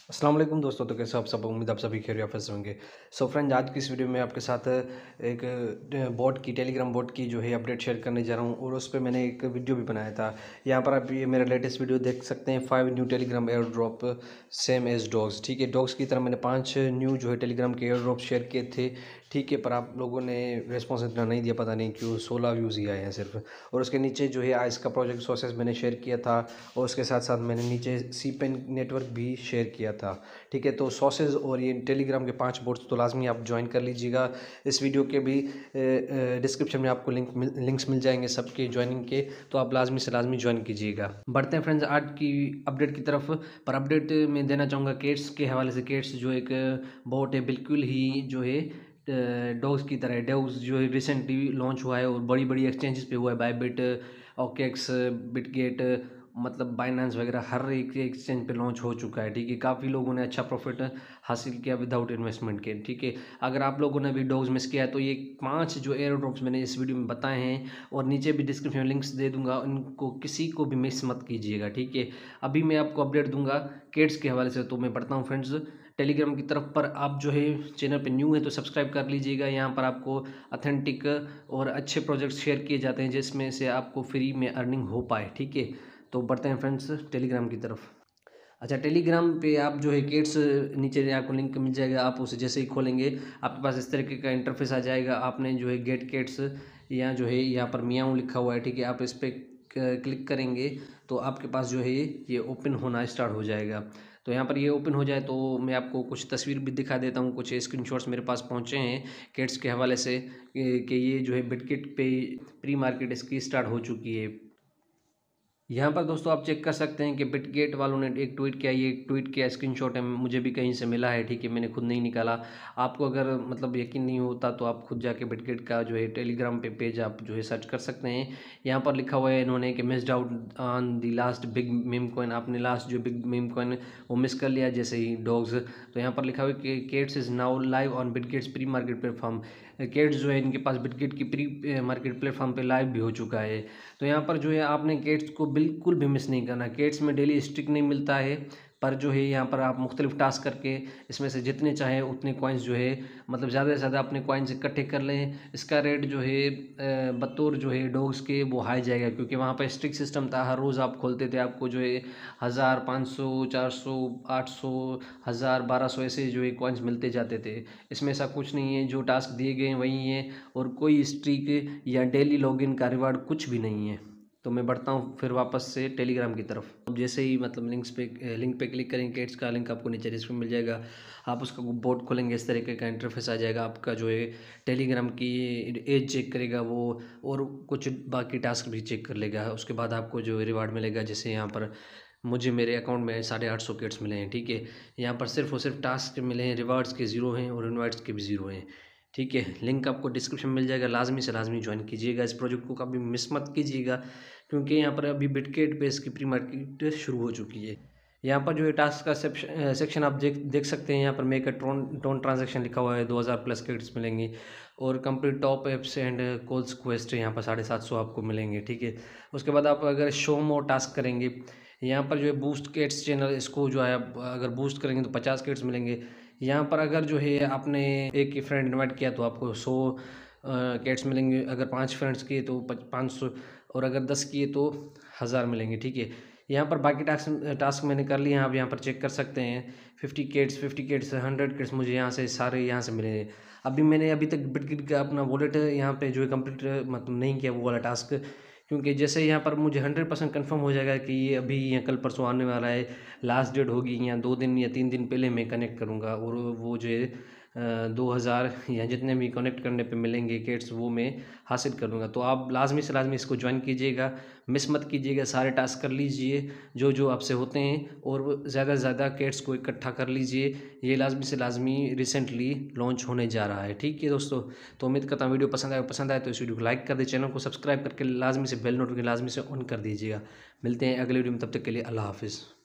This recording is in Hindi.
अस्सलाम वालेकुम दोस्तों। तो कैसे आप सब, उम्मीद आप सभी खैरियत से होंगे। सो फ्रेंड्स, आज की इस वीडियो में आपके साथ एक बोट की, टेलीग्राम बोट की जो है अपडेट शेयर करने जा रहा हूँ और उस पर मैंने एक वीडियो भी बनाया था। यहाँ पर आप ये मेरा लेटेस्ट वीडियो देख सकते हैं, 5 new Telegram airdrop same as dogs. ठीक है, डॉग्स की तरह मैंने 5 न्यू जो है टेलीग्राम के एयर ड्रॉप शेयर किए थे। ठीक है, पर आप लोगों ने रिस्पॉन्स इतना नहीं दिया, पता नहीं क्यों। 16 व्यूज़ ही आए हैं सिर्फ। और उसके नीचे जो है आइस का प्रोजेक्ट सोर्सेस मैंने शेयर किया था और उसके साथ साथ मैंने नीचे सी पेन नेटवर्क भी शेयर किया था। ठीक है, तो सॉसेज और ये टेलीग्राम के 5 बोट्स तो लाजमी आप ज्वाइन कर लीजिएगा। इस वीडियो के भी डिस्क्रिप्शन में आपको लिंक्स मिल जाएंगे सबके ज्वाइनिंग के, तो आप लाजमी से लाजमी ज्वाइन कीजिएगा। बढ़ते हैं फ्रेंड्स आज की अपडेट की तरफ। पर अपडेट में देना चाहूँगा केट्स के हवाले से। केट्स जो एक बोट है, बिल्कुल ही जो है डॉग्स की तरह है। डॉग्स जो है रिसेंटली लॉन्च हुआ है और बड़ी बड़ी एक्सचेंजेस पे हुआ है, बायबिट, ओकेक्स, बिटगेट, मतलब बाइनेंस वगैरह हर एक एक्सचेंज पे लॉन्च हो चुका है। ठीक है, काफ़ी लोगों ने अच्छा प्रॉफिट हासिल किया विदाउट इन्वेस्टमेंट के। ठीक है, अगर आप लोगों ने भी डॉग्स मिस किया है तो ये 5 जो एयर ड्रॉप्स मैंने इस वीडियो में बताए हैं और नीचे भी डिस्क्रिप्शन में लिंक्स दे दूंगा, उनको किसी को भी मिस मत कीजिएगा। ठीक है, अभी मैं आपको अपडेट दूंगा केट्स के हवाले से, तो मैं बढ़ता हूँ फ्रेंड्स टेलीग्राम की तरफ। पर आप जो है चैनल पे न्यू है तो सब्सक्राइब कर लीजिएगा। यहाँ पर आपको अथेंटिक और अच्छे प्रोजेक्ट्स शेयर किए जाते हैं जिसमें से आपको फ्री में अर्निंग हो पाए। ठीक है, तो बढ़ते हैं फ्रेंड्स टेलीग्राम की तरफ। अच्छा, टेलीग्राम पे आप जो है केट्स, नीचे आपको लिंक मिल जाएगा। आप उसे जैसे ही खोलेंगे आपके पास इस तरीके का इंटरफेस आ जाएगा। आपने जो है गेट केट्स, यहाँ जो है यहाँ पर मियाऊं लिखा हुआ है। ठीक है, आप इस पर क्लिक करेंगे तो आपके पास जो है ये ओपन होना स्टार्ट हो जाएगा। तो यहाँ पर ये ओपन हो जाए तो मैं आपको कुछ तस्वीर भी दिखा देता हूँ। कुछ स्क्रीनशॉट्स मेरे पास पहुँचे हैं केट्स के हवाले से कि ये जो है बिटकिट पे प्री मार्केट इसकी स्टार्ट हो चुकी है। यहाँ पर दोस्तों आप चेक कर सकते हैं कि बिटगेट वालों ने एक ट्वीट किया। ये एक ट्वीट किया स्क्रीनशॉट है, मुझे भी कहीं से मिला है। ठीक है, मैंने खुद नहीं निकाला। आपको अगर मतलब यकीन नहीं होता तो आप खुद जाके बिटगेट का जो है टेलीग्राम पे पेज आप जो है सर्च कर सकते हैं। यहाँ पर लिखा हुआ है इन्होंने कि missed out on the last big meme coin. आपने लास्ट जो बिग मीम कॉइन वो मिस कर लिया, जैसे ही डॉग्स। तो यहाँ पर लिखा हुआ है कि Cats is now live on Bitget's pre market platform. Cats जो है इनके पास बिटगेट की प्री मार्केट प्लेटफॉर्म पे लाइव भी हो चुका है। तो यहाँ पर जो है आपने केट्स को बिल्कुल भी मिस नहीं करना। केट्स में डेली स्टिक नहीं मिलता है, पर जो है यहाँ पर आप मुख्तलिफ टास्क करके इसमें से जितने चाहें उतने कॉइन्स जो है, मतलब ज़्यादा से ज़्यादा अपने कॉइन्स इकट्ठे कर लें। इसका रेट जो है बतौर जो है डॉग्स के वो हाई जाएगा, क्योंकि वहाँ पर स्टिक सिस्टम था। हर रोज़ आप खोलते थे, आपको जो है 1000, 500, 400, 800, 1000, 1200 ऐसे जो है कॉइन्स मिलते जाते थे। इसमें ऐसा कुछ नहीं है, जो टास्क दिए गए हैं वही हैं और कोई स्ट्रीक या डेली लॉगिन का रिवार्ड कुछ भी नहीं है। तो मैं बढ़ता हूँ फिर वापस से टेलीग्राम की तरफ। अब जैसे ही मतलब लिंक पे क्लिक करेंगे, केट्स का लिंक आपको नीचे डिस्क्रिप्शन मिल जाएगा। आप उसका बोर्ड खोलेंगे, इस तरीके का इंटरफेस आ जाएगा। आपका जो है टेलीग्राम की एज चेक करेगा वो, और कुछ बाकी टास्क भी चेक कर लेगा। उसके बाद आपको जो रिवार्ड मिलेगा, जैसे यहाँ पर मुझे मेरे अकाउंट में 850 केट्स मिले हैं। ठीक है, यहाँ पर सिर्फ और सिर्फ टास्क मिले हैं, रिवार्ड्स के ज़ीरो हैं और इनवाइट्स के भी ज़ीरो हैं। ठीक है, लिंक आपको डिस्क्रिप्शन में मिल जाएगा। लाजमी से लाजमी ज्वाइन कीजिएगा। इस प्रोजेक्ट को कभी मिस मत कीजिएगा, क्योंकि यहाँ पर अभी बिटकेट पे इसकी प्री मार्केट शुरू हो चुकी है। यहाँ पर जो है टास्क का सेक्शन आप देख सकते हैं। यहाँ पर मेक अ टोन ट्रांजेक्शन लिखा हुआ है, 2000 प्लस क्रेडिट्स मिलेंगे। और complete top apps and calls quest यहाँ पर 750 आपको मिलेंगे। ठीक है, उसके बाद आप अगर शो मोर टास्क करेंगे, यहाँ पर जो है बूस्ट केट्स चैनल, इसको जो है आप अगर बूस्ट करेंगे तो 50 केट्स मिलेंगे। यहाँ पर अगर जो है आपने एक ही फ्रेंड इनवाइट किया तो आपको 100 केट्स मिलेंगे। अगर 5 फ्रेंड्स किए तो 500, और अगर 10 किए तो 1000 मिलेंगे। ठीक है, यहाँ पर बाकी टास्क मैंने कर लिए हैं, आप यहाँ पर चेक कर सकते हैं। 50 केट्स, 100 केट्स मुझे यहाँ से सारे यहाँ से मिले हैं। अभी तक बिटकिट का अपना वॉलेट यहाँ पे जो है कंप्लीट मतलब नहीं किया वो वाला टास्क, क्योंकि जैसे यहाँ पर मुझे 100% कन्फर्म हो जाएगा कि ये अभी या कल परसों आने वाला है, लास्ट डेट होगी, या 2 दिन या 3 दिन पहले मैं कनेक्ट करूँगा और वो जो है 2000 या जितने भी कनेक्ट करने पे मिलेंगे केट्स वो मैं हासिल करूँगा। तो आप लाजमी से लाजमी इसको ज्वाइन कीजिएगा, मिस मत कीजिएगा। सारे टास्क कर लीजिए जो जो आपसे होते हैं और ज़्यादा से ज़्यादा केट्स को इकट्ठा कर लीजिए। ये लाजमी से लाजमी रिसेंटली लॉन्च होने जा रहा है। ठीक है दोस्तों, तो उम्मीद करता हूँ वीडियो पसंद आए तो इस वीडियो को लाइक कर दे, चैनल को सब्सक्राइब करके लाजमी से बेल नोटिफिकेशन लाजमी से ऑन कर दीजिएगा। मिलते हैं अगले वीडियो में, तब तक के लिए अल्लाह हाफिज़।